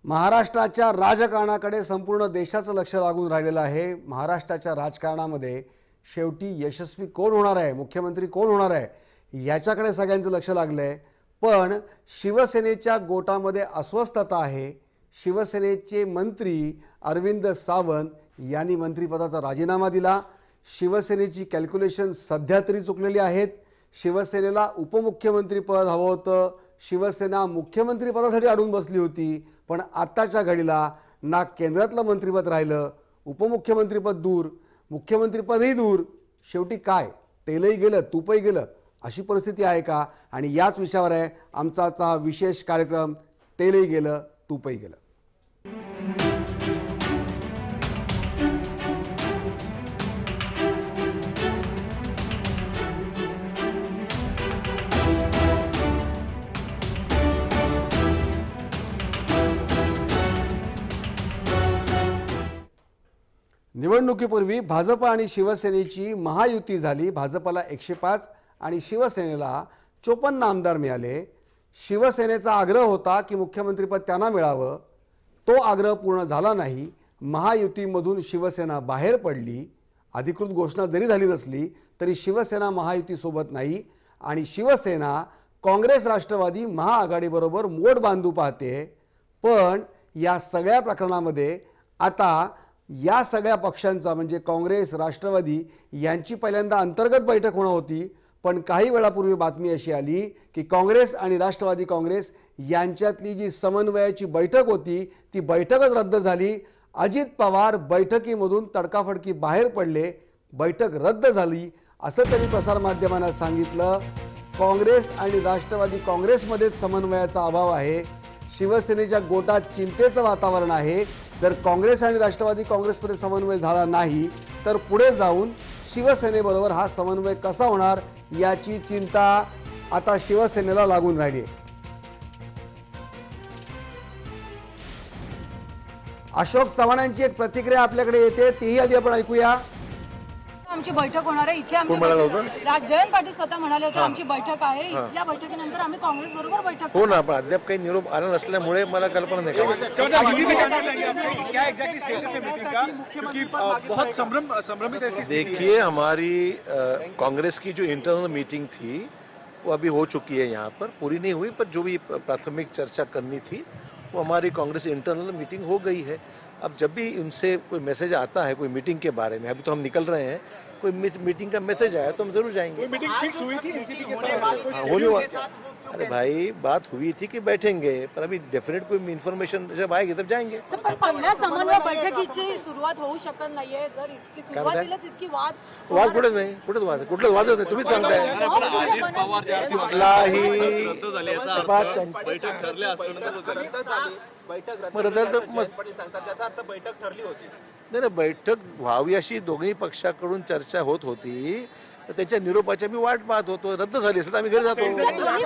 महाराष्ट्राच्या राजकारणाकडे संपूर्ण देशाचं लक्ष लागून राहिलेलं आहे। महाराष्ट्राच्या राजकारणामध्ये शेवटी यशस्वी कोण होणार आहे, मुख्यमंत्री कोण होणार आहे याच्याकडे सगळ्यांचं लक्ष लागलंय। पण शिवसेनेच्या गोटामध्ये अस्वस्थता आहे। शिवसेनेचे मंत्री अरविंद सावंत यांनी मंत्रिपदाचा राजीनामा दिला। शिवसेनेची कॅल्क्युलेशन सध्या तरी चुकलेली आहेत। शिवसेनेला उपमुख्यमंत्री पद हवं होतं, शिवसेना मुख्यमंत्री पदासाठी अडून बसली होती। पण आताच्या घडीला ना केंद्रातलं मंत्रिपद राहिलं, उपमुख्यमंत्रीपद दूर, मुख्यमंत्रीपदही दूर। शेवटी काय, तेलही गेलं तूपही गेलं अशी परिस्थिती आहे का? आणि याच विषयावर आहे आमचा आजचा विशेष कार्यक्रम, तेलही गेलं तूपही गेलं। निवडणुकीपूर्वी भाजप आणि शिवसेनेची महायुती झाली। भाजपला 105 आणि शिवसेनेला 54 आमदार मिळाले। शिवसेनेचा आग्रह होता की मुख्यमंत्रीपद त्यांना मिळावं, तो आग्रह पूर्ण झाला नाही। महायुतीमधून शिवसेना बाहेर पडली। अधिकृत घोषणा जरी झाली नसली तरी शिवसेना महायुतीसोबत नाही आणि शिवसेना काँग्रेस राष्ट्रवादी महाआघाडीबरोबर मोड बांधू पाहते। पण या सगळ्या प्रकरणामध्ये आता या सगळ्या पक्षांचा म्हणजे काँग्रेस राष्ट्रवादी यांची पहिल्यांदा अंतर्गत बैठक होणार होती। पण काही वेळापूर्वी बातमी अशी आली की काँग्रेस आणि राष्ट्रवादी काँग्रेस यांच्यातली जी समन्वयाची बैठक होती ती बैठकच रद्द झाली। अजित पवार बैठकीमधून तडकाफडकी बाहेर पडले, बैठक रद्द झाली असं त्यांनी प्रसारमाध्यमांना सांगितलं। काँग्रेस आणि राष्ट्रवादी काँग्रेसमध्ये समन्वयाचा अभाव आहे। शिवसेनेच्या गोटात चिंतेचं वातावरण आहे। जर काँग्रेस आणि राष्ट्रवादी काँग्रेसमध्ये समन्वय झाला नाही तर पुढे जाऊन शिवसेनेबरोबर हा समन्वय कसा होणार याची चिंता आता शिवसेनेला लागून राहिली आहे। अशोक चव्हाणांची एक प्रतिक्रिया आपल्याकडे येते, तीही आधी आपण ऐकूया। आमची बैठक होणार आहे इथे, जयंत पाटील स्वतः म्हणाले होते आमची बैठक आहे, या बैठकीनंतर आम्ही काँग्रेस बरोबर बैठक हो ना। पण अद्याप काही निरोप आला नसल्यामुळे मला कल्पना नाही काय। देखिए, हमारी कांग्रेस की जो इंटरनल मीटिंग थी वो अभी हो चुकी है, यहाँ पर पूरी नहीं हुई, पर जो भी प्राथमिक चर्चा करनी थी वो हमारी कांग्रेस इंटरनल मीटिंग हो गई है। अब जब भी उनसे कोई मैसेज आता है कोई मीटिंग के बारे में, अभी तो हम निकल रहे हैं, कोई मीटिंग का मैसेज आया तो हम जरूर जाएंगे। कोई मीटिंग फिक्स हुई थी एनसीपी के साथ? अरे भाई, बात हुई थी कि बैठेंगे, पर अभी डेफिनेट कोई इन्फॉर्मेशन जब आएगी तब जाएंगे। पहिल्या समन्वय बैठकीची सुरुवात होऊ शकत नाहीये जर इतकी सुरुवातीलाच इतकी वाद कुठेच नाही, कुठेच वाद, कुठलाच वादच नाही, तुम्हीच सांगताय। नाही, बैठक व्हावी अशी दोन्ही पक्षाकडून चर्चा होत होती, त्याच्या निरोपाची मी वाट पाहत होतो। रद्द झाली असेल आम्ही घरी जातो। समय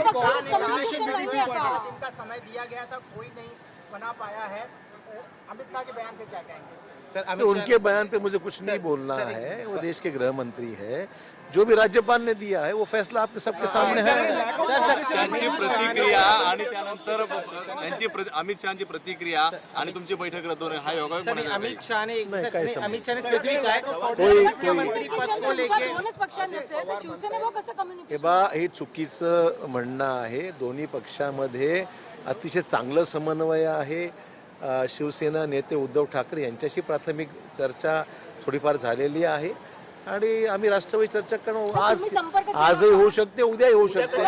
दिया गया था, कोई नहीं बना पाया है। अमित शाह के बयान पे क्या कहेंगे? तो उनके बयान पे मुझे कुछ नहीं बोलना है, वो देश के गृह मंत्री है। जो भी राज्यपाल ने दिया है वो फैसला आपके सबके सामने है। त्यांची प्रतिक्रिया आणि त्यानंतर अमित शहाची प्रतिक्रिया आणि तुमची बैठक रद्द होणे हा योगायोग म्हणायचा। अमित शाह ने स्पेसिफिक आहे मुख्यमंत्री पद को लेके दोनच पक्षांमध्ये तर शिवसेनेवर कसं कम्युनिकेशन? हे चुकीचं म्हणणं आहे। दोन्ही पक्षामध्ये अतिशय चांगलं समन्वय आहे। शिवसेना नेते उद्धव ठाकरे यांच्याशी प्राथमिक चर्चा थोडीफार झालेली आहे आणि आम्ही राष्ट्रवादी चर्चा करू। आजही होऊ शकते, उद्याही होऊ शकते।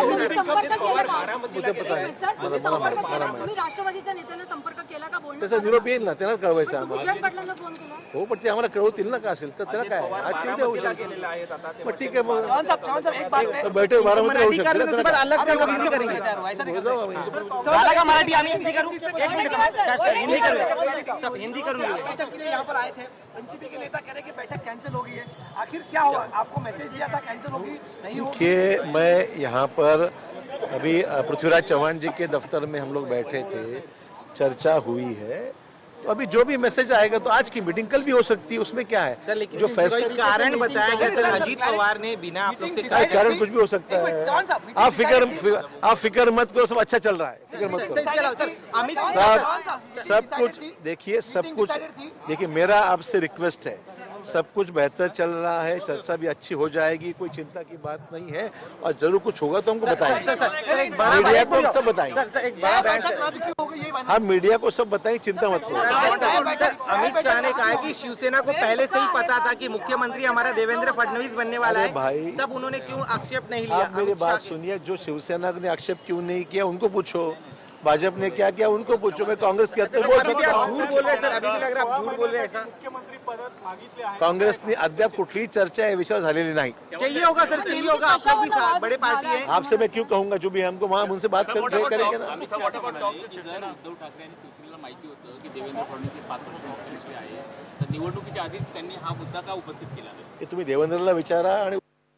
राष्ट्रवादीच्या नेत्यांना संपर्क केला का? त्याचा निरोप येईल ना, त्यांना कळवायचं आम्हाला। पाटलांना फोन केला हो, पण ते आम्हाला कळवतील ना का असेल तर, त्याला काय आजची उद्या होऊ शकते। मग ठीक आहे, मग बैठक बारामती होऊ शकते। एनसीपी के नेता कह रहे हैं कि बैठक कैंसिल हो गई है, आखिर क्या हुआ? आपको मैसेज दिया था कैंसिल होगी, नहीं होगी? कि मैं यहाँ पर अभी पृथ्वीराज चौहान जी के दफ्तर में हम लोग बैठे थे, चर्चा हुई है। तो अभी जो भी मैसेज आएगा, तो आज की मीटिंग कल भी हो सकती है, उसमें क्या है। सर लेकिन जो फैसला कारण बताया गया सर, अजीत पवार ने बिना आप लोग से कारण कुछ भी हो सकता है। आप फिक्र मत करो, सब अच्छा चल रहा है, फिक्र मत करो। सर अमित सब कुछ देखिए, सब कुछ देखिए, मेरा आपसे रिक्वेस्ट है, सब कुछ बेहतर चल रहा है, चर्चा भी अच्छी हो जाएगी, कोई चिंता की बात नहीं है, और जरूर कुछ होगा तो हमको बताएंगे, मीडिया को सब बताएंगे, हम मीडिया को सब बताएंगे, चिंता मत करो। अमित शाह ने कहा कि शिवसेना को पहले से ही पता था कि मुख्यमंत्री हमारा देवेंद्र फडणवीस बनने वाला है, भाई तब उन्होंने क्यों आक्षेप नहीं लिया? आप मेरी बात सुनिए, जो शिवसेना ने आक्षेप क्यों नहीं किया उनको पूछो, भाजपा ने क्या किया उनको पूछो, मैं काँग्रेस के झूठ बोल रहे सर, अभी भी लग रहा है आप झूठ बोल रहे हैं ऐसा। काँग्रेसने अद्याप कुठलीही चर्चा या विषयावर झालेली नाही। चाहिए होगा सर, चाहिए होगा, आप लोग भी बड़े पार्टी है। आपसे मैं क्यों कहूंगा, जो भी हमको वहाँ उनसे बात करेंगे ना। उद्धव ठाकरे आणि शिवसेनेला माहिती होतं की देवेंद्र फडणवीस हे 5 वर्षांचे आहे, तर निवडणुकीच्या आधीच त्यांनी हा मुद्दा का उपस्थित केला? हे तुम्ही देवेंद्रला विचारा। आणि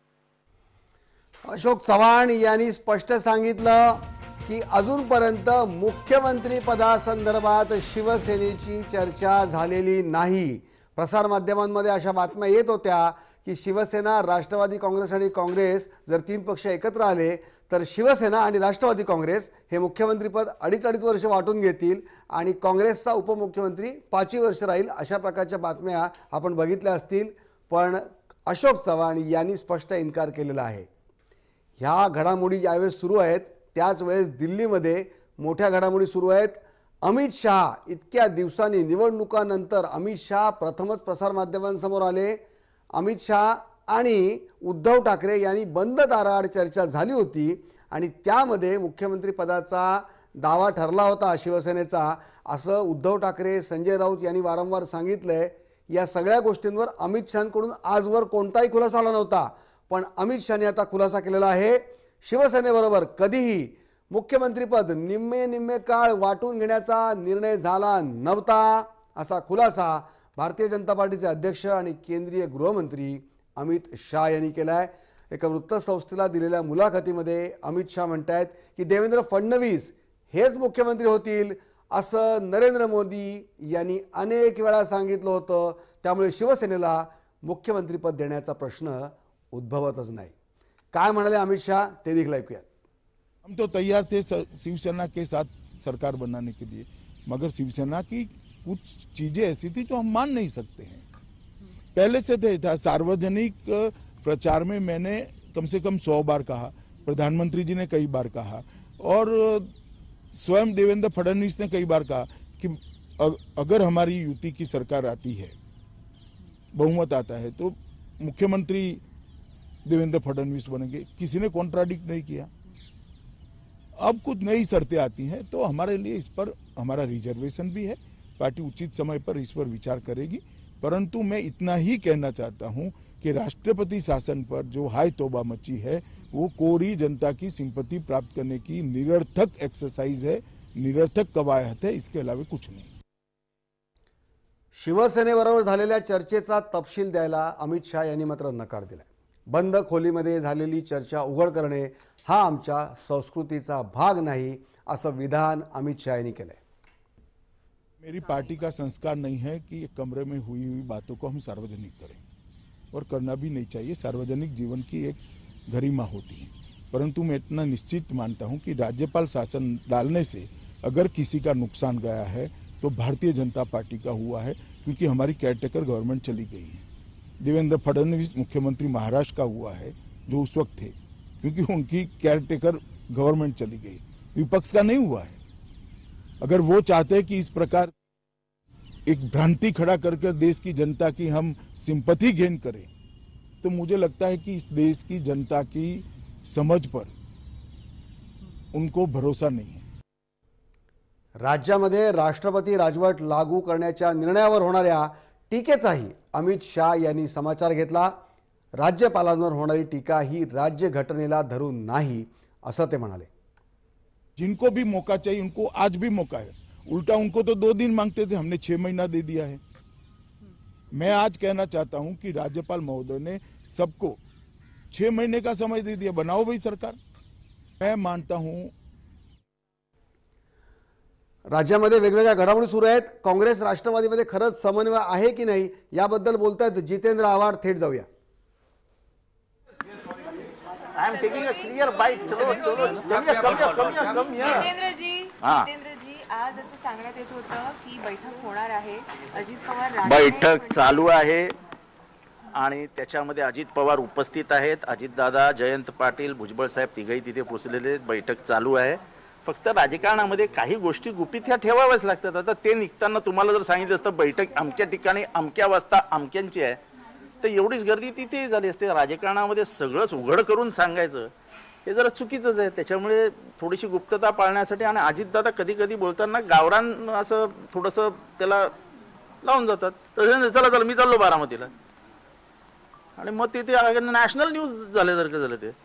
अशोक चव्हाण यांनी स्पष्ट सांगितलं की अजूनपर्यंत मुख्यमंत्री पदासंदर्भात शिवसेनेची चर्चा झालेली नाही। प्रसारमाध्यमांमध्ये अशा बातम्या येत होत्या की शिवसेना, राष्ट्रवादी काँग्रेस आणि काँग्रेस जर 3 पक्ष एकत्र आले तर शिवसेना आणि राष्ट्रवादी काँग्रेस हे मुख्यमंत्रीपद 2.5 वर्ष वाटून घेतील आणि काँग्रेसचा उपमुख्यमंत्री 5 वर्ष राहील, अशा प्रकारच्या बातम्या आपण बघितल्या असतील। पण अशोक चव्हाण यांनी स्पष्ट इन्कार केलेला आहे। ह्या घडामोडी ज्यावेळेस सुरू आहेत त्याच वेळेस दिल्लीमध्ये मोठ्या घडामोडी सुरू आहेत। अमित शाह इतक्या दिवसांनी, निवडणुकानंतर अमित शाह प्रथमच प्रसारमाध्यमांसमोर आले। अमित शाह आणि उद्धव ठाकरे यांनी बंद दाराआड चर्चा झाली होती आणि त्यामध्ये मुख्यमंत्री पदाचा दावा ठरला होता शिवसेनेचा, असं उद्धव ठाकरे, संजय राऊत यांनी वारंवार सांगितलंय। या सगळ्या गोष्टींवर अमित शहांकडून आजवर कोणताही खुलासा आला नव्हता, पण अमित शहांनी आता खुलासा केलेला आहे। शिवसेनेबरोबर कधीही मुख्यमंत्रीपद निम्मे काळ वाटून घेण्याचा निर्णय झाला नव्हता, असा खुलासा भारतीय जनता पार्टीचे अध्यक्ष आणि केंद्रीय गृहमंत्री अमित शाह यांनी केलाय। एका वृत्तसंस्थेला दिलेल्या मुलाखतीमध्ये अमित शाह म्हणतात की देवेंद्र फडणवीस हेच मुख्यमंत्री होतील, असं नरेंद्र मोदी यांनी अनेक वेळा सांगितलं होतं। त्यामुळे शिवसेनेला मुख्यमंत्रीपद देण्याचा प्रश्न उद्भवतच नाही। काय म्हणाले अमित शाह ते देखील ऐकूया। हम तो तैयार थे शिवसेना के साथ सरकार बनाने के लिए, मगर शिवसेना की कुछ चीजें ऐसी थी जो हम मान नहीं सकते हैं। पहले से था सार्वजनिक प्रचार में मैंने कम से कम 100 बार कहा, प्रधानमंत्री जी ने कई बार कहा और स्वयं देवेंद्र फडणवीस ने कई बार कहा कि अगर हमारी युति की सरकार आती है, बहुमत आता है, तो मुख्यमंत्री देवेंद्र फडणवीस बनेंगे। किसी ने कॉन्ट्राडिक्ट नहीं किया। अब कुछ नई शर्तें आती हैं तो हमारे लिए इस पर हमारा रिजर्वेशन भी है, पार्टी उचित समय पर इस पर विचार करेगी। परंतु मैं इतना ही कहना चाहता हूं कि राष्ट्रपति शासन पर जो हाय तौबा मची है वो कोरी जनता की सिंपैथी प्राप्त करने की निरर्थक एक्सरसाइज है, निरर्थक कवायत है, इसके अलावा कुछ नहीं। शिवसेनेबरोबर झालेल्या चर्चेचा तपशील द्यायला अमित शाह यांनी मात्र नकार दिलाय। बंद खोलीमध्ये झालेली चर्चा उघड करणे हा आमच्या संस्कृतीचा भाग नाही, असं विधान अमित शाह यांनी केलंय। मेरी पार्टी का संस्कार नहीं है कि एक कमरे में हुई बातों को हम सार्वजनिक करें, और करना भी नहीं चाहिए। सार्वजनिक जीवन की एक गरिमा होती है। परंतु मैं इतना निश्चित मानता हूं कि राज्यपाल शासन डालने से अगर किसी का नुकसान गया है तो भारतीय जनता पार्टी का हुआ है, क्योंकि हमारी केयरटेकर गवर्नमेंट चली गई है। देवेंद्र फडणवीस मुख्यमंत्री महाराष्ट्र का हुआ है जो उस वक्त थे, क्योंकि उनकी केयरटेकर गवर्नमेंट चली गई, विपक्ष का नहीं हुआ है। अगर वो चाहते हैं कि इस प्रकार एक भ्रांति खड़ा करके देश की जनता की हम सिंपैथी गेन करें, तो मुझे लगता है कि इस देश की जनता की समझ पर उनको भरोसा नहीं है। राज्यामध्ये राष्ट्रपती राजवट लागू करण्याच्या निर्णयावर होणाऱ्या टीकेचाही अमित शाह यांनी समाचार घेतला। राज्यपालांवर होणारी टीका ही राज्य घटनेला धरून नाही, असं ते म्हणाले। जिनको भी मौका चाहिए उनको आज भी मौका है। उल्टा उनको तो 2 दिन मांगते थे, हमने 6 महीना दे दिया है। मैं आज कहना चाहता हूं कि राज्यपाल महोदय ने सबको 6 महीने का समय दे दिया, बनाओ भाई सरकार। मैं मानता हूं। राज्यामध्ये वेगवेगळ्या घडामोडी सुरू आहेत. काँग्रेस राष्ट्रवादीमध्ये खरंच समन्वय आहे की नाही याबद्दल बोलतायत जितेंद्र आव्हाड. थेट जाऊया. I am taking a clear bite. चलो जितेंद्रजी आज असं सांगण्यात येत होतं की बैठक होणार आहे. अजित पवार बैठक चालू आहे आणि त्याच्यामध्ये अजित पवार उपस्थित आहेत. अजितदादा, जयंत पाटील, भुजबळ साहेब तिघही तिथे पोहोचलेले आहेत. बैठक चालू आहे. फक्त राजकारणामध्ये काही गोष्टी गुपित ह्या ठेवाव्याच लागतात. आता ते निघताना तुम्हाला जर सांगितलं असतं बैठक अमक्या ठिकाणी अमक्या वाजता अमक्यांची आहे तर एवढीच गर्दी तिथे झाली असते. राजकारणामध्ये सगळंच उघड करून सांगायचं हे जरा चुकीचंच आहे. त्याच्यामुळे थोडीशी गुप्तता पाळण्यासाठी आणि अजितदादा कधी कधी बोलताना गावरान असं थोडंसं त्याला लावून जातात. तर चला मी चाललो बारामतीला आणि मग तिथे नॅशनल न्यूज झाल्यासारखं झालं ते.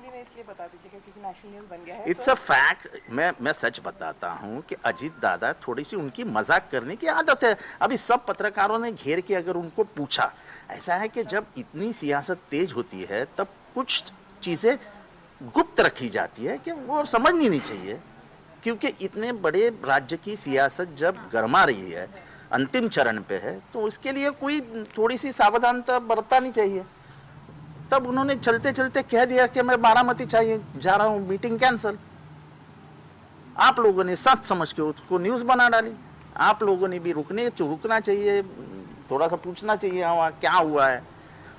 It's a fact. मैं सच बताता हूँ कि अजीत दादा थोड़ी सी उनकी मजाक करने की आदत है. अभी सब पत्रकारों ने घेर के अगर उनको पूछा, ऐसा है कि जब इतनी सियासत तेज होती है तब कुछ चीजें गुप्त रखी जाती है कि वो समझनी नहीं चाहिए, क्योंकि इतने बड़े राज्य की सियासत जब गरमा रही है, अंतिम चरण पे है, तो उसके लिए कोई थोड़ी सी सावधानता बरतनी चाहिए. तब उन्होंने चलते चलते कह दिया कि मैं बारामती चाहिए जा रहा हूँ, मीटिंग कैंसिल. आप लोगों ने सच समझ के उसको न्यूज बना डाली. आप लोगों ने भी रुकना चाहिए, थोड़ा सा पूछना चाहिए वहाँ क्या हुआ है.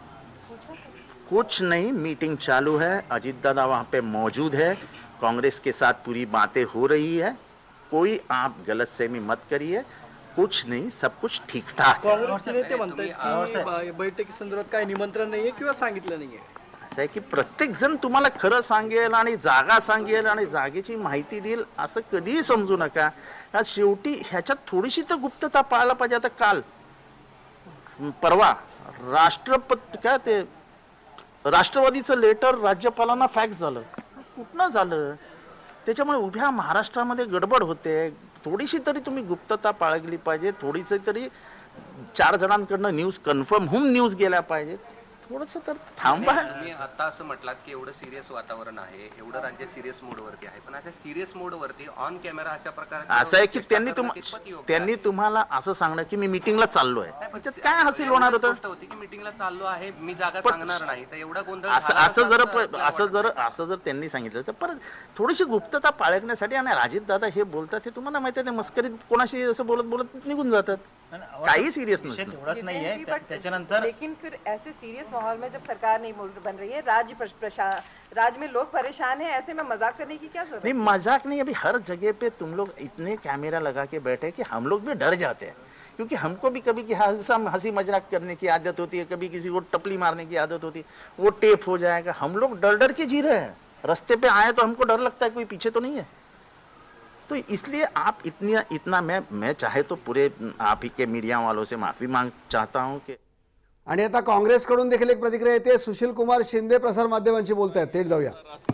कुछ नहीं, मीटिंग चालू है. अजीत दादा वहाँ पे मौजूद है. कांग्रेस के साथ पूरी बातें हो रही है. कोई आप गलतफहमी मत करिए. कुछ नहीं, सब कुछ ठीक ठाक है. काँग्रेसचे नेते म्हणतात की बैठकीसंदर्भात काही निमंत्रण नाहीये किंवा सांगितलं नाहीये. असं आहे की प्रत्येक जण तुम्हाला खरं सांगेल आणि जागा सांगेल आणि जागेची माहिती देईल असं कधीही समजू नका. शेवटी ह्याच्यात थोडीशी तर गुप्तता पाळायला पाहिजे. आता काल परवा राष्ट्रवादीचं लेटर राज्यपालांना फॅक्स झालं. कुठनं झालं? त्याच्यामुळे उभ्या महाराष्ट्रामध्ये गडबड होते. थोडीशी तरी तुम्ही गुप्तता बाळगली पाहिजे. थोडीशी तरी 4 जणांकडनं न्यूज कन्फर्म होऊन न्यूज गेल्या पाहिजेत. थोडंसं तर थांबा. तुम्ही आता असं म्हटलात की एवढं सिरियस वातावरण आहे, एवढं राज्य सिरियस मोडवरती आहे, पण अशा सिरियस मोडवरती ऑन कॅमेरा अशा प्रकारे असं आहे की त्यांनी तुम्हाला असं सांगणं की मी मीटिंगला चाललो आहे, त्याच्यात काय हासिल होणार होतं? होती की मीटिंगला चाललो आहे, मी जागा सांगणार नाही, तर एवढा गोंधळ असं जर त्यांनी सांगितलं तर परत थोडीशी गुप्तता बाळगण्यासाठी. आणि अजितदादा हे बोलतात हे तुम्हाला माहिती आहे, मस्करीत कोणाशी असं बोलत निघून जातात. काही सिरियस नसतं. त्याच्यानंतर लेकिन फिर ऐसे सीरियस माहौल में जब सरकार नहीं बन रही है, राज्य में लोग परेशान हैं, ऐसे में मजाक करने की क्या जरूरत? नहीं, मजाक नहीं. अभी हर जगह पे तुम लोग इतने कैमरा लगा के बैठे कि हम लोग भी डर जाते हैं, क्योंकि हमको भी कभी हंसी मजाक करने की आदत होती है, कभी किसी को टपली मारने की आदत होती है, वो टेप हो जाएगा. हम लोग डर के जी रहे हैं. रास्ते पे आए तो हमको डर लगता है कोई पीछे तो नहीं है. तो इसलिए आप इतना मैं चाहे तो पूरे आप ही के मीडिया वालों से माफी मांग चाहता हूं कि. आणि आता काँग्रेसकडून देखील एक प्रतिक्रिया येते. सुशील कुमार शिंदे प्रसार माध्यमांशी बोलतायत. थेट जाऊया.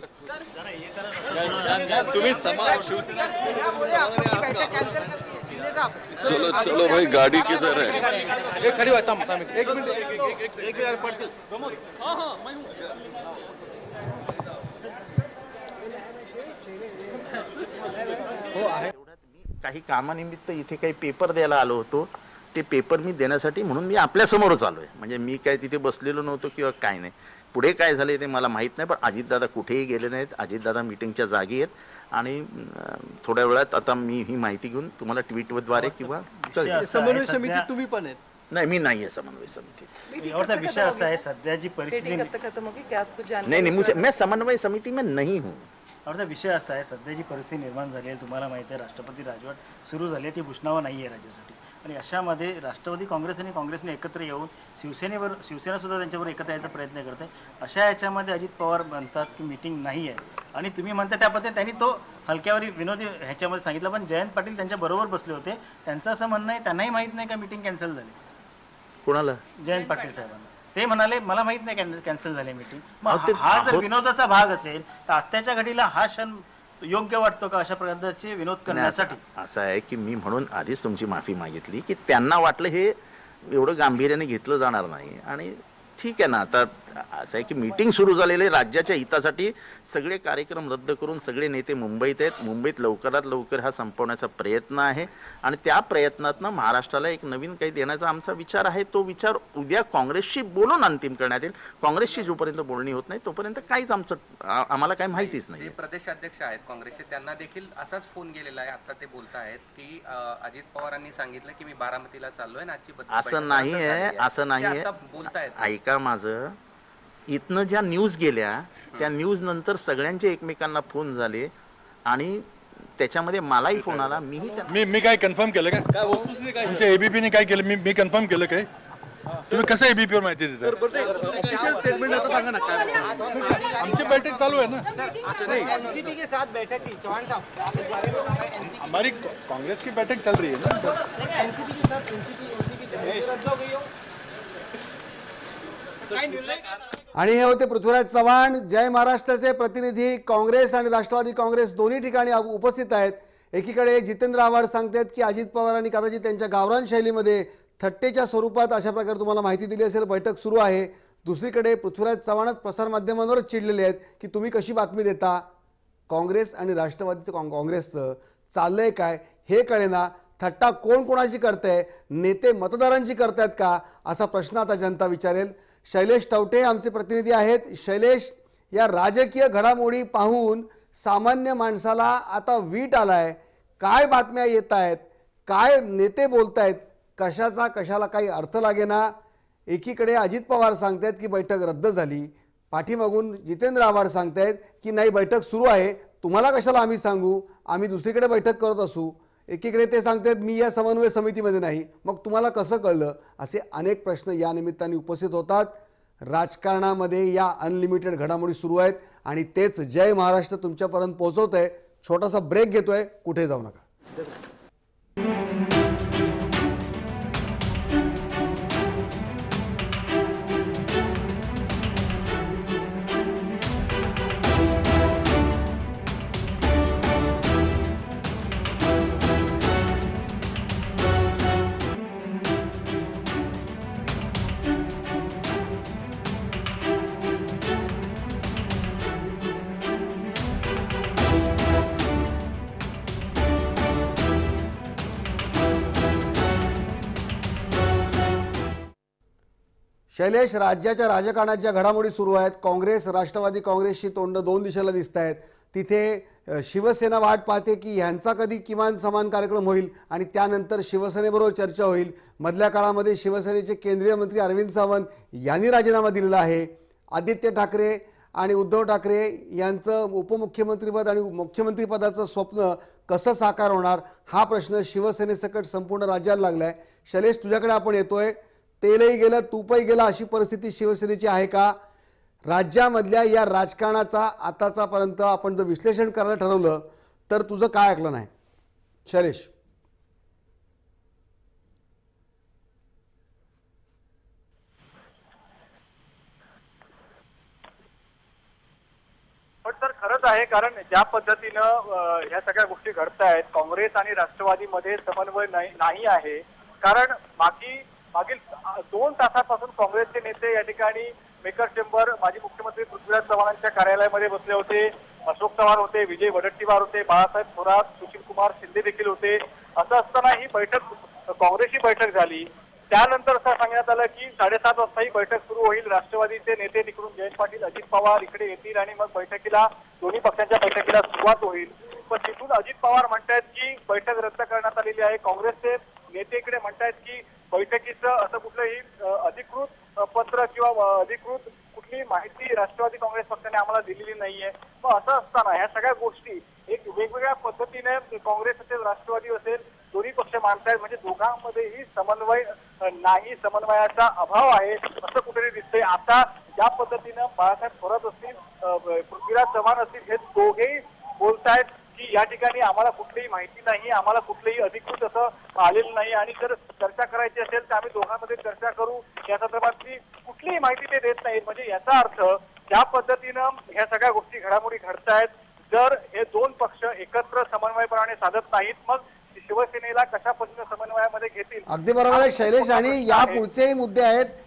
चलो भाई, गाड़ी किधर है? खड़ी हुआ, एक मिनट. काही कामानिमित्त इथे काही पेपर द्यायला आलो होतो. ते पेपर मी देण्यासाठी म्हणून मी आपल्या समोरच आलोय. म्हणजे मी काय तिथे बसलेलो नव्हतो किंवा काय नाही. पुढे काय झाले ते मला माहित नाही, पण अजितदादा कुठेही गेले नाहीत. अजितदादा मीटिंगच्या जागी आहेत आणि थोड्या वेळात आता मी ही माहिती घेऊन तुम्हाला ट्विटद्वारे किंवा समन्वय समिती तुम्ही पण आहेत? नाही, मी नाही आहे समन्वय समितीत. विषय असा आहे सध्याची परिस्थिती नाही, मैं समन्वय समिती में नहीं हूँ. विषय असा आहे सध्याची परिस्थिती निर्माण झाली आहे. तुम्हाला माहिती आहे राष्ट्रपती राजवट सुरू झाली आहे, ती भूषणावं नाही आहे राज्यासाठी. आणि अशामध्ये राष्ट्रवादी काँग्रेस आणि काँग्रेसने एकत्र येऊन शिवसेना सुद्धा त्यांच्यावर एकत्र यायचा प्रयत्न करते. अशा याच्यामध्ये अजित पवार म्हणतात की मीटिंग नाही आहे आणि तुम्ही म्हणता त्या पद्धतीने त्यांनी तो हलक्यावरी विनोदी ह्याच्यामध्ये सांगितलं. पण जयंत पाटील त्यांच्या बरोबर बसले होते. त्यांचं असं म्हणणं आहे त्यांनाही माहित नाही का मीटिंग कॅन्सल झाली. कोणाला? जयंत पाटील साहेबांना. ते म्हणाले मला माहित नाही कॅन्सल झाली मीटिंग. हा जर विनोदाचा भाग असेल तर आत्ताच्या घडीला हा क्षण योग्य वाटतो का अशा प्रकारचे विनोद करण्यासाठी? असं आहे की मी म्हणून आधीच तुमची माफी मागितली की त्यांना वाटलं हे एवढं गांभीर्याने घेतलं जाणार नाही. आणि ठीक आहे ना, आता असं आहे की मीटिंग सुरू झालेले राज्याच्या हितासाठी सगळे कार्यक्रम रद्द करून सगळे नेते मुंबईत आहेत. मुंबईत लवकरात लवकर हा संपवण्याचा प्रयत्न आहे आणि त्या प्रयत्नातनं महाराष्ट्राला एक नवीन काही देण्याचा आमचा विचार आहे. तो विचार उद्या काँग्रेसशी बोलून अंतिम करण्यात येईल. काँग्रेसशी जोपर्यंत बोलणी होत नाही तोपर्यंत काहीच आम्हाला काही माहितीच नाही. प्रदेशाध्यक्ष आहेत काँग्रेसचे, त्यांना देखील असाच फोन गेलेला आहे. आता ते बोलत आहेत की अजित पवारांनी सांगितलं की मी बारामतीला चाललोय आणि आजची असं नाही आहे, असं नाही आहे. ऐका माझं, इथनं ज्या न्यूज गेल्या त्या न्यूज नंतर सगळ्यांचे एकमेकांना फोन झाले आणि त्याच्यामध्ये मलाही फोन आला. मी काय कन्फर्म केलं का तुमच्या एबीपीने काय केलं? मी कन्फर्म केलं काय? तुम्ही कसं एबीपी वर माहिती देता? ऑफिशियल स्टेटमेंट आता सांगा ना काय. आमची बैठक चालू आहे ना. एनसीपी के साथ बैठक थी चौहान साहब, हमारी कांग्रेस की बैठक चल रही है ना. एनसीपी के साथ एनसीपी रद्द हो गई हो. आणि हे होते पृथ्वीराज चव्हाण, जय महाराष्ट्राचे प्रतिनिधी. काँग्रेस आणि राष्ट्रवादी काँग्रेस दोन्ही ठिकाणी उपस्थित आहेत. एकीकडे जितेंद्र आव्हाड सांगतात की अजित पवारांनी कदाचित त्यांच्या गावरान शैलीमध्ये थट्टेच्या स्वरूपात अशा प्रकारे तुम्हाला माहिती दिली असेल, बैठक सुरू आहे. दुसरीकडे पृथ्वीराज चव्हाणच प्रसारमाध्यमांवरच चिडलेले आहेत की तुम्ही कशी बातमी देता. काँग्रेस आणि राष्ट्रवादीचं काँग्रेसचं चाललंय काय हे कळेना. थट्टा कोण कोणाची करतंय, नेते मतदारांची करतायत का, असा प्रश्न आता जनता विचारेल. शैलेश टवटे आमचे प्रतिनिधी आहेत. शैलेश, या राजकीय घडामोडी पाहून सामान्य माणसाला आता वीट आलाय. काय बातम्या येत आहेत, काय नेते बोलतायत, कशाला काही अर्थ लागेना. एकीकडे अजित पवार सांगतायत की बैठक रद्द झाली, पाठीमागून जितेंद्र आव्हाड सांगतायत की नाही बैठक सुरू आहे, तुम्हाला कशाला आम्ही सांगू, आम्ही दुसरीकडे बैठक करत असू. एकीकडे ते सांगतायत मी या समन्वय समितीमध्ये नाही, मग तुम्हाला कसं कळलं. असे अनेक प्रश्न या निमित्ताने उपस्थित होतात. राजकारणामध्ये या अनलिमिटेड घडामोडी सुरू आहेत आणि तेच जय महाराष्ट्र तुमच्यापर्यंत पोहोचवत आहे. छोटासा ब्रेक घेतोय, कुठे जाऊ नका. शैलेश, राज्याच्या राजकारणाच्या घडामोडी सुरू आहेत. काँग्रेस राष्ट्रवादी काँग्रेसची तोंड दोन दिशेला दिसत आहेत. तिथे शिवसेना वाट पाहते की ह्यांचा कधी किमान समान कार्यक्रम होईल आणि त्यानंतर शिवसेनेबरोबर चर्चा होईल. मधल्या काळामध्ये शिवसेनेचे केंद्रीय मंत्री अरविंद सावंत यांनी राजीनामा दिलेला आहे. आदित्य ठाकरे आणि उद्धव ठाकरे यांचं उपमुख्यमंत्रीपद आणि मुख्यमंत्रीपदाचं स्वप्न कसं साकार होणार हा प्रश्न शिवसेनेसकट संपूर्ण राज्याला लागलाय. शैलेश, तुझ्याकडे आपण येतोय. तेलही गेलं तूपही गेलं अशी परिस्थिती शिवसेनेची आहे का? राज्यामधल्या या राजकारणाचा आताचापर्यंत आपण जर विश्लेषण करायला ठरवलं तर तुझं काय ऐकलं नाही शैलेश? पण तर खरंच आहे, कारण ज्या पद्धतीनं ह्या सगळ्या गोष्टी घडतायत, काँग्रेस आणि राष्ट्रवादीमध्ये समन्वय नाही आहे. कारण मागील 2 तासापासून काँग्रेसचे नेते या ठिकाणी मेकर चेंबर, माजी मुख्यमंत्री पृथ्वीराज चव्हाणांच्या कार्यालयामध्ये बसले होते. अशोक चव्हाण होते, विजय वडेट्टीवार होते, बाळासाहेब थोरात, सुशीलकुमार शिंदे देखील होते. असं असताना ही बैठक, काँग्रेसची बैठक झाली. त्यानंतर असं सांगण्यात आलं की 7:30 वाजता ही बैठक सुरू होईल. राष्ट्रवादीचे नेते तिकडून जयंत पाटील, अजित पवार इकडे येतील आणि मग बैठकीला, दोन्ही पक्षांच्या बैठकीला सुरुवात होईल. पण तिथून अजित पवार म्हणतायत की बैठक रद्द करण्यात आलेली आहे. काँग्रेसचे नेते इकडे म्हणतायत की बैठकीचं असं कुठलंही अधिकृत पत्र किंवा अधिकृत कुठलीही माहिती राष्ट्रवादी काँग्रेस पक्षाने आम्हाला दिलेली नाहीये. मग असं असताना ह्या सगळ्या गोष्टी एक वेगवेगळ्या पद्धतीने काँग्रेस असेल, राष्ट्रवादी असेल, दोन्ही पक्ष मानतायत. म्हणजे दोघांमध्येही समन्वय नाही, समन्वयाचा अभाव आहे असं कुठेतरी दिसतंय. आता ज्या पद्धतीनं बाळासाहेब थोरात असतील, पृथ्वीराज चव्हाण असतील, हे दोघेही बोलतायत की या ठिकाणी आम्हाला कुठलीही माहिती नाही, आम्हाला कुठलेही अधिकृत असं आलेलं नाही आणि जर चर्चा करायची असेल तर आम्ही दोघांमध्ये चर्चा करू, या संदर्भातली कुठलीही माहिती ते देत नाहीत. म्हणजे याचा अर्थ ज्या पद्धतीनं ह्या सगळ्या गोष्टी घडामोडी घडतायत, जर हे 2 पक्ष एकत्र समन्वयपणाने साधत नाहीत, मग शिवसेनेला कशा पद्धतीने समन्वयामध्ये घेतील. अगदी बरोबर आहे शैलेश. आणि या पुढचेही मुद्दे आहेत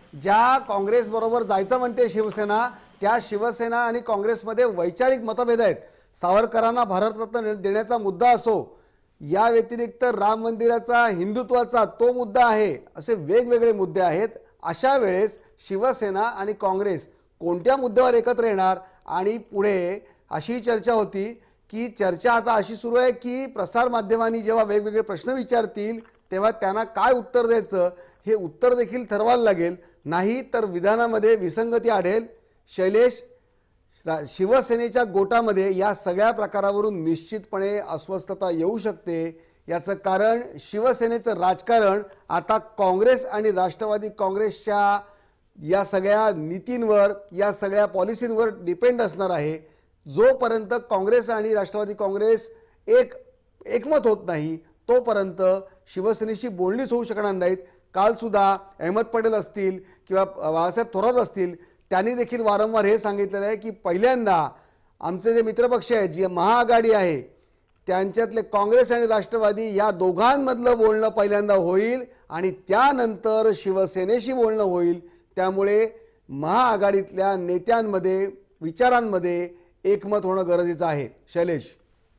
ज्या काँग्रेसबरोबर जायचं म्हणते शिवसेना, त्या शिवसेना आणि काँग्रेसमध्ये वैचारिक मतभेद आहेत. सावरकरांना भारतरत्न देण्याचा मुद्दा असो, या व्यतिरिक्त राम मंदिराचा, हिंदुत्वाचा तो मुद्दा आहे, असे वेगवेगळे मुद्दे आहेत. अशा वेळेस शिवसेना आणि काँग्रेस कोणत्या मुद्द्यावर एकत्र येणार? आणि पुढे अशी चर्चा होती की चर्चा आता अशी सुरू आहे की प्रसारमाध्यमांनी जेव्हा वेगवेगळे प्रश्न विचारतील तेव्हा त्यांना काय उत्तर द्यायचं हे उत्तर देखील ठरवायला लागेल, नाही तर विधानामध्ये विसंगती आढळेल. शैलेश, शिवसेनेच्या गोटामध्ये या सगळ्या प्रकारावरून निश्चितपणे अस्वस्थता येऊ शकते. याचं कारण शिवसेनेचं राजकारण आता काँग्रेस आणि राष्ट्रवादी काँग्रेसच्या या सगळ्या नीतींवर, या सगळ्या पॉलिसींवर डिपेंड असणार आहे. जोपर्यंत काँग्रेस आणि राष्ट्रवादी काँग्रेस एकमत होत नाही तोपर्यंत शिवसेनेशी बोलणीच होऊ शकणार नाहीत. कालसुद्धा अहमद पटेल असतील किंवा बाळासाहेब थोरात असतील, त्यांनी देखील वारंवार हे सांगितलेलं आहे की पहिल्यांदा आमचे जे मित्रपक्ष आहेत, जी महाआघाडी आहे, त्यांच्यातले काँग्रेस आणि राष्ट्रवादी या दोघांमधलं बोलणं पहिल्यांदा होईल आणि त्यानंतर शिवसेनेशी बोलणं होईल. त्यामुळे महाआघाडीतल्या नेत्यांमध्ये, विचारांमध्ये एकमत होणं गरजेचं आहे. शैलेश,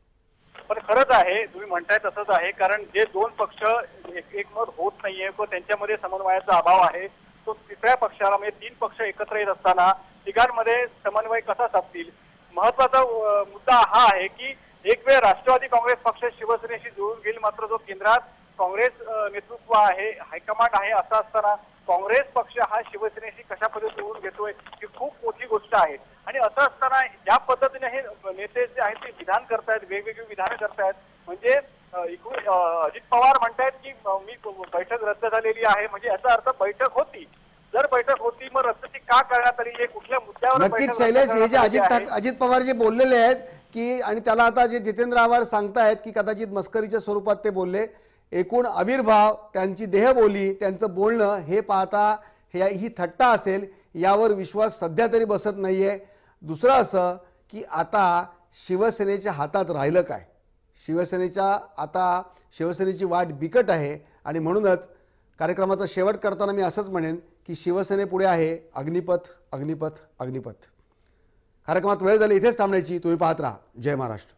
पण खरंच आहे, तुम्ही म्हणताय तसंच आहे, कारण जे दोन पक्ष एकमत होत नाहीये व त्यांच्यामध्ये समन्वयाचा अभाव आहे, तो तिसऱ्या पक्षाला म्हणजे तीन पक्ष एकत्र येत असताना तिघांमध्ये समन्वय कसा साधतील. महत्वाचा मुद्दा हा आहे की एक वेळ राष्ट्रवादी काँग्रेस पक्ष शिवसेनेशी जुळून घेईल, मात्र जो केंद्रात काँग्रेस नेतृत्व आहे, हायकमांड आहे, असं असताना काँग्रेस पक्ष हा शिवसेनेशी कशा पद्धतीने जुळून घेतोय ही खूप मोठी गोष्ट आहे. आणि असं असताना ज्या पद्धतीने हे नेते जे आहेत ते विधान करतायत, वेगवेगळी विधानं करतायत, म्हणजे अजित पवार म्हणतायत की मी बैठक रद्द झालेली आहे, म्हणजे याचा अर्थ बैठक होती. जर बैठक होती मग रद्दची का करण्यात आली, हे कुठल्या मुद्द्यावर? नक्कीच शैलेश, हे जे अजित पवार जे बोललेले आहेत की, आणि त्याला आता जे जितेंद्र आव्हाड सांगतायत की कदाचित मस्करीच्या स्वरूपात ते बोलले, एकूण आविर्भाव, त्यांची देहबोली, त्यांचं बोलणं हे पाहता ही थट्टा असेल यावर विश्वास सध्या तरी बसत नाहीये. दुसरं असं की आता शिवसेनेच्या हातात राहिलं काय? शिवसेनेची वाट बिकट आहे आणि म्हणूनच कार्यक्रमाचा शेवट करताना मी असंच म्हणेन की शिवसेनेपुढे आहे अग्निपथ, अग्निपथ, अग्निपथ. कार्यक्रमात वेळ झाली इथेच थांबण्याची. तुम्ही पाहत राहा जय महाराष्ट्र.